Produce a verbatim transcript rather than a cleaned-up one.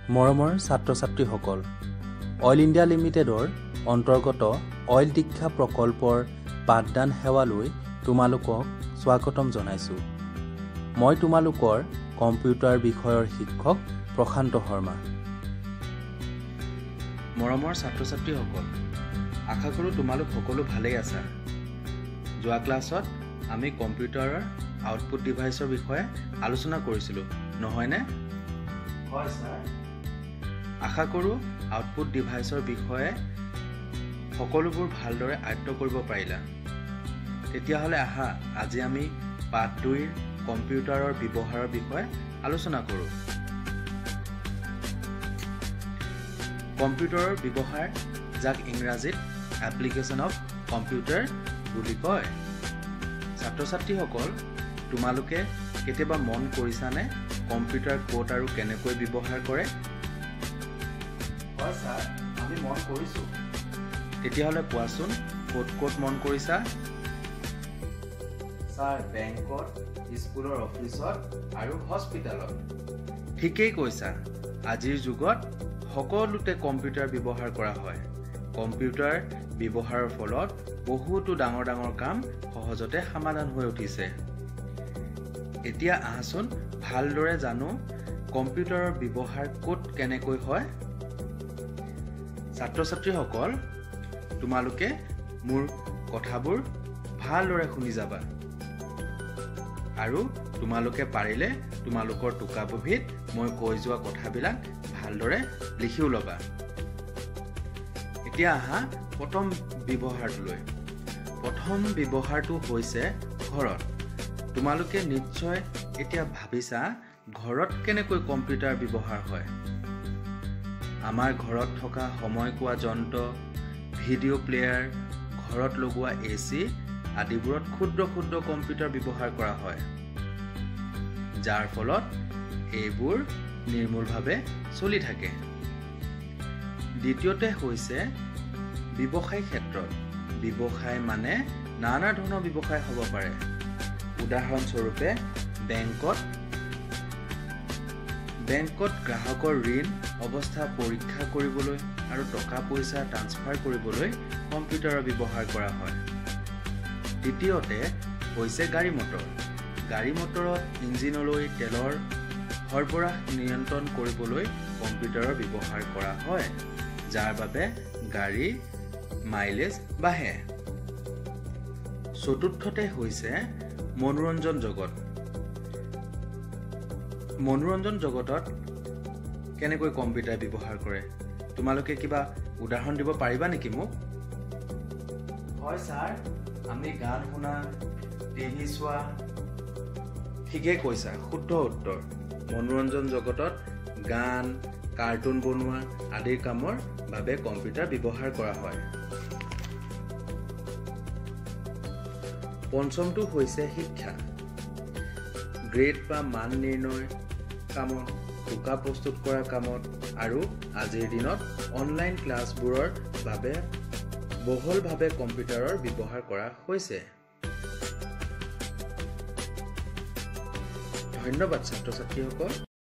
মৰমৰ ছাত্ৰ ছাত্ৰীসকল, অইল ইণ্ডিয়া লিমিটেডৰ অন্তৰ্গত অইল দীক্ষা প্ৰকল্পৰ পাঠদান সেৱালৈ তোমালোকক স্বাগতম জনাইছোঁ। মই তোমালোকৰ কম্পিউটাৰ বিষয়ৰ শিক্ষক প্ৰশান্ত শৰ্মা। মৰমৰ ছাত্ৰ ছাত্ৰীসকল, আশা কৰোঁ তোমালোক সকলো ভালেই আছা। যোৱা ক্লাছত আমি কম্পিউটাৰৰ আউটপুট ডিভাইচৰ বিষয়ে আলোচনা কৰিছিলোঁ, নহয়নে? হয় ছাৰ। আশা কৰোঁ আউটপুট ডিভাইচৰ বিষয়ে সকলোবোৰ ভালদৰে আয়ত্ত কৰিব পাৰিলা। তেতিয়াহ'লে আহা আজি আমি পাঠ দুইৰ কম্পিউটাৰৰ ব্যৱহাৰৰ বিষয়ে আলোচনা কৰোঁ। কম্পিউটাৰৰ ব্যৱহাৰ, যাক ইংৰাজীত এপ্লিকেশ্যন অফ কম্পিউটাৰ বুলি কয়। ছাত্ৰ ছাত্ৰীসকল, তোমালোকে কেতিয়াবা মন কৰিছানে কম্পিউটাৰ ক'ত আৰু কেনেকৈ ব্যৱহাৰ কৰে? হয় ছাৰ, আমি মন কৰিছোঁ। তেতিয়াহ'লে কোৱাচোন, ক'ত ক'ত মন কৰিছা? ছাৰ, বেংকত, স্কুলৰ অফিচত আৰু হস্পিটেলত। ঠিকেই কৈছা। আজিৰ যুগত সকলোতে কম্পিউটাৰ ব্যৱহাৰ কৰা হয়। কম্পিউটাৰ ব্যৱহাৰৰ ফলত বহুতো ডাঙৰ ডাঙৰ কাম সহজতে সমাধান হৈ উঠিছে। এতিয়া আহাচোন ভালদৰে জানো কম্পিউটাৰৰ ব্যৱহাৰ ক'ত কেনেকৈ হয়। ছাত্ৰ ছাত্ৰীসকল, তোমালোকে মোৰ কথাবোৰ ভালদৰে শুনি যাবা আৰু তোমালোকে পাৰিলে তোমালোকৰ টোকা বহীত মই কৈ যোৱা কথাবিলাক ভালদৰে লিখিও ল'বা। এতিয়া আহা প্ৰথম ব্যৱহাৰটোলৈ। প্ৰথম ব্যৱহাৰটো হৈছে ঘৰত। তোমালোকে নিশ্চয় এতিয়া ভাবিছা ঘৰত কেনেকৈ কম্পিউটাৰ ব্যৱহাৰ হয়। আমাৰ ঘৰত থকা সময় কোৱা যন্ত্ৰ, ভিডিঅ' প্লেয়াৰ, ঘৰত লগোৱা এ চি আদিবোৰত ক্ষুদ্ৰ ক্ষুদ্ৰ কম্পিউটাৰ ব্যৱহাৰ কৰা হয়, যাৰ ফলত এইবোৰ নিৰ্মূলভাৱে চলি থাকে। দ্বিতীয়তে হৈছে ব্যৱসায় ক্ষেত্ৰত। ব্যৱসায় মানে নানা ধৰণৰ ব্যৱসায় হ'ব পাৰে। উদাহৰণস্বৰূপে বেংকত বেংকত গ্ৰাহকৰ ঋণ অৱস্থা পৰীক্ষা কৰিবলৈ আৰু টকা পইচা ট্ৰান্সফাৰ কৰিবলৈ কম্পিউটাৰৰ ব্যৱহাৰ কৰা হয়। তৃতীয়তে হৈছে গাড়ী মটৰ। গাড়ী মটৰত ইঞ্জিনলৈ তেলৰ সৰবৰাহ নিয়ন্ত্ৰণ কৰিবলৈ কম্পিউটাৰৰ ব্যৱহাৰ কৰা হয়, যাৰ বাবে গাড়ীৰ মাইলেজ বাঢ়ে। চতুৰ্থতে হৈছে মনোৰঞ্জন জগত। মনোৰঞ্জন জগতত কেনেকৈ কম্পিউটাৰ ব্যৱহাৰ কৰে, তোমালোকে কিবা উদাহৰণ দিব পাৰিবা নেকি মোক? হয় ছাৰ, আমি গান শুনা, টিভি চোৱা। ঠিকেই কৈছা, শুদ্ধ উত্তৰ। মনোৰঞ্জন জগতত গান, কাৰ্টুন বনোৱা আদিৰ কামৰ বাবে কম্পিউটাৰ ব্যৱহাৰ কৰা হয়। পঞ্চমটো হৈছে শিক্ষা। গ্ৰেড বা মান নিৰ্ণয় কামত, টোকা প্ৰস্তুত কৰা কামত আৰু আজিৰ দিনত অনলাইন ক্লাছবোৰৰ বাবে বহুলভাৱে কম্পিউটাৰৰ ব্যৱহাৰ কৰা হৈছে। ধন্যবাদ ছাত্ৰ ছাত্ৰীসকল।